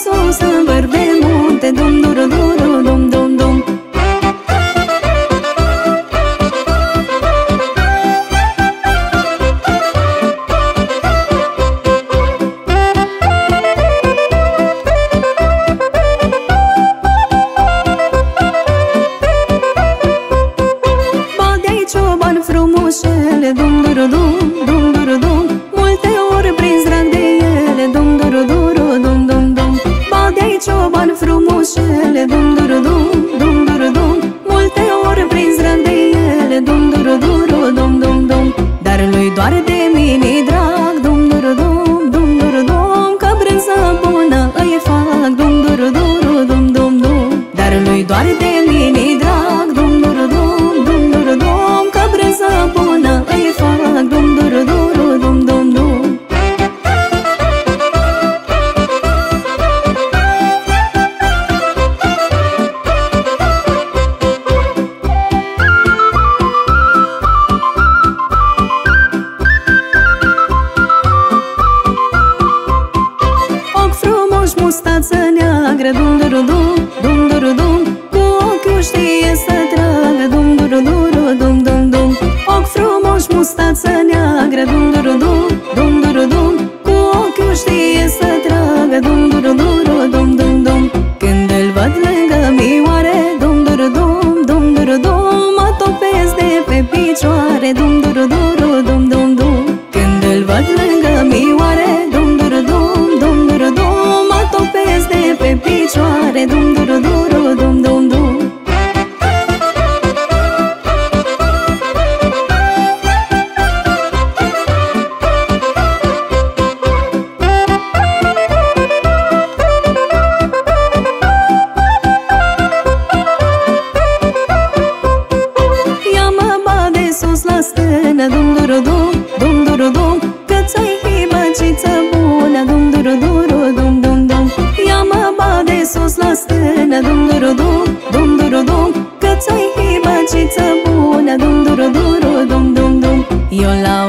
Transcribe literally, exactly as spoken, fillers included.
sus în vârf de munte, dum duru duru dum dum dum. Ba-de-ai cioban frumușele, dum duru dum, dum duru dum. Multe ori prins drag de ele, dum duru duru dum dum dum. Ba-de-ai cioban frumușele, dum duru dum, dum duru dum. Multe ori prins drag de ele, dum duru duru dum dum dum. Dar lui doar de mine drag, dum duru dum, dum duru dum. Că brânză bună îi fac, dum duru duru dum dum dum. Dar lui doar de mine drag, dum duru dum, dum duru dum. Că brânză bună îi fac, dum duru duru dum dum dum. Ochi frumoși, mustață neagră, dum duru dum, dum duru dum. Cu ochiul știe să tragă, dum duru duru dum dum dum. Ochi frumoși, mustață neagră, dum duru dum, dum duru dum. Cu ochiul știe să tragă, dum duru duru dum dum dum. Când îl văd lângă mioare, dum duru dum, dum duru dum. Mă topesc de pe picioare, dum duru duru dum dum dum. Când îl văd lângă mioare, dum duru dum, dum duru dum. Mă topesc de pe picioare, dum duru duru dum dum dum. Ia-mă ba de sus la stână, dum duru dum, dum duru dum. Că ți-ai hibăciță bună, dum duru duru dum dum dum. Ia-mă ba de sus la stână, dum duru dum, dum duru dum. Că ți-ai hibăciță bună, dum duru duru dum dum dum. Eu la